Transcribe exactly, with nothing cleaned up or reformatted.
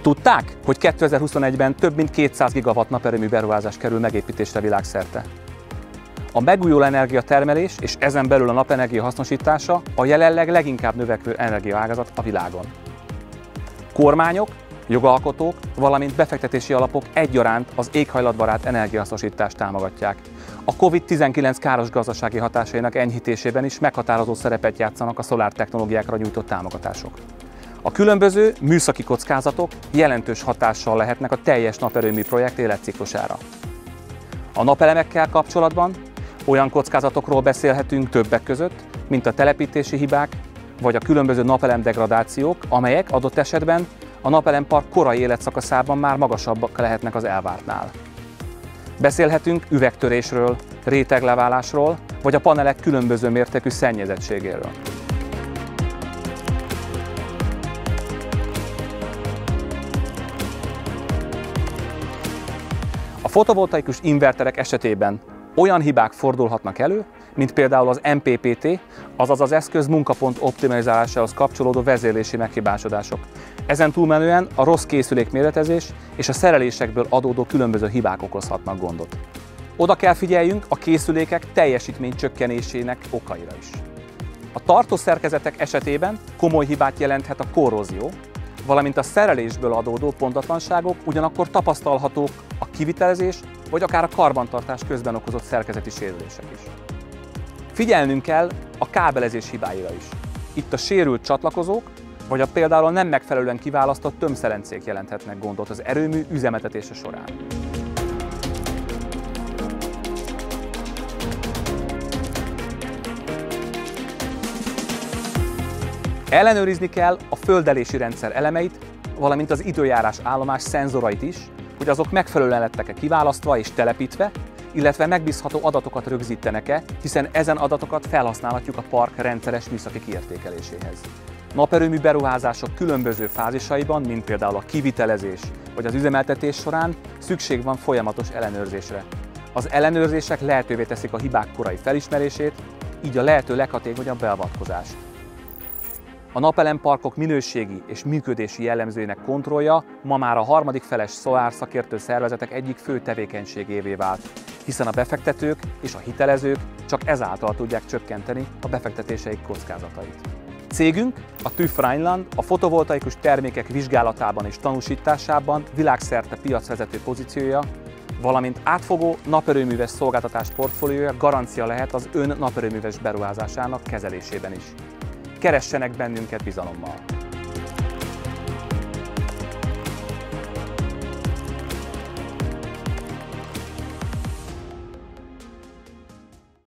Tudták, hogy kétezer-huszonegyben több mint kétszáz gigawatt naperőmű beruházás kerül megépítésre világszerte? A megújuló energiatermelés és ezen belül a napenergia hasznosítása a jelenleg leginkább növekvő energiaágazat a világon. Kormányok, jogalkotók, valamint befektetési alapok egyaránt az éghajlatbarát energiahasznosítást támogatják. A kovid tizenkilenc káros gazdasági hatásainak enyhítésében is meghatározó szerepet játszanak a szolártechnológiákra nyújtott támogatások. A különböző műszaki kockázatok jelentős hatással lehetnek a teljes naperőmű projekt életciklusára. A napelemekkel kapcsolatban olyan kockázatokról beszélhetünk többek között, mint a telepítési hibák vagy a különböző napelem degradációk, amelyek adott esetben a napelempark korai életszakaszában már magasabbak lehetnek az elvártnál. Beszélhetünk üvegtörésről, rétegleválásról, vagy a panelek különböző mértékű szennyezettségéről. A fotovoltaikus inverterek esetében olyan hibák fordulhatnak elő, mint például az em pé pé té, azaz az eszköz munkapont optimalizálásához kapcsolódó vezérlési meghibásodások. Ezen túlmenően a rossz készülékméretezés és a szerelésekből adódó különböző hibák okozhatnak gondot. Oda kell figyeljünk a készülékek teljesítmény csökkenésének okaira is. A tartószerkezetek esetében komoly hibát jelenthet a korrózió, valamint a szerelésből adódó pontatlanságok, ugyanakkor tapasztalhatók a kivitelezés vagy akár a karbantartás közben okozott szerkezeti sérülések is. Figyelnünk kell a kábelezés hibáira is. Itt a sérült csatlakozók, vagy a például nem megfelelően kiválasztott tömszelencék jelenthetnek gondot az erőmű üzemeltetése során. Ellenőrizni kell a földelési rendszer elemeit, valamint az időjárás állomás szenzorait is, hogy azok megfelelően lettek-e kiválasztva és telepítve, illetve megbízható adatokat rögzítenek-e, hiszen ezen adatokat felhasználhatjuk a park rendszeres műszaki kiértékeléséhez. Naperőmű beruházások különböző fázisaiban, mint például a kivitelezés vagy az üzemeltetés során szükség van folyamatos ellenőrzésre. Az ellenőrzések lehetővé teszik a hibák korai felismerését, így a lehető leghatékonyabb beavatkozást. A napelemparkok minőségi és működési jellemzőinek kontrollja ma már a harmadik feles szolár szakértő szervezetek egyik fő tevékenységévé vált, hiszen a befektetők és a hitelezők csak ezáltal tudják csökkenteni a befektetéseik kockázatait. Cégünk, a TÜV Rheinland a fotovoltaikus termékek vizsgálatában és tanúsításában világszerte piacvezető pozíciója, valamint átfogó naperőműves szolgáltatás portfóliója garancia lehet az ön naperőműves beruházásának kezelésében is. Keressenek bennünket bizalommal!